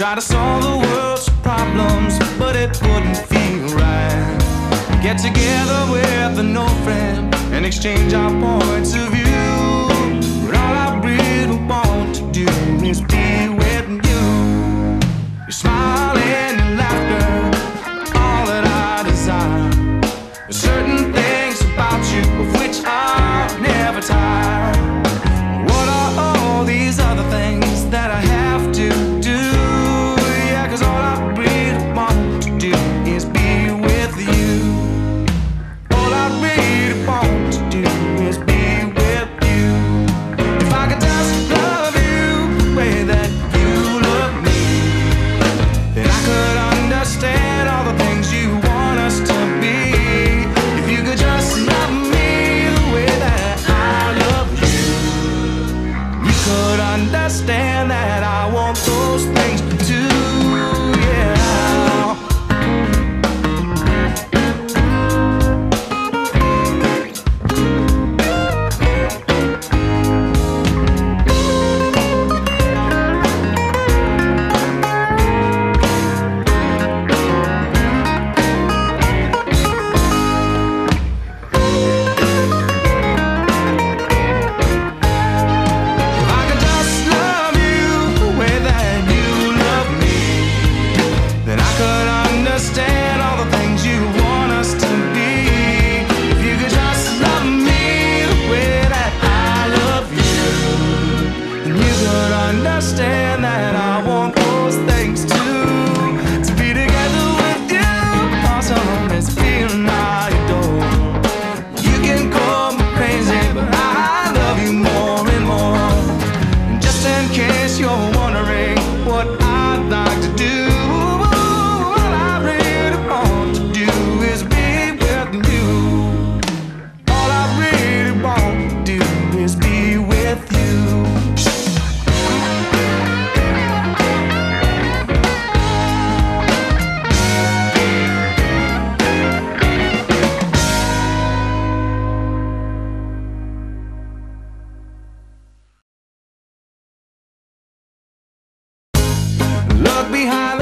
Try to solve the world's problems, but it wouldn't feel right. Get together with an old friend and exchange our points of view. But all I really want to do is be with you. Your smile and your laughter, all that I desire. There's certain things about you of which I'll never tire. What are all these other things that I have to do? Yeah, 'cause all I really want to do is be with you. All I really want to do is be with you. If I could just love you the way that you love me, then I could understand all the things you want us to be. If you could just love me the way that I love you, you could understand that I want those things too, yeah. Understand that I want those things too. To be together with you, awesome, it's a feeling I adore. You can call me crazy, but I love you more and more. And just in case you're wondering what I'd like to do, all I really want to do is be with you. All I really want to do is be with you. Look behind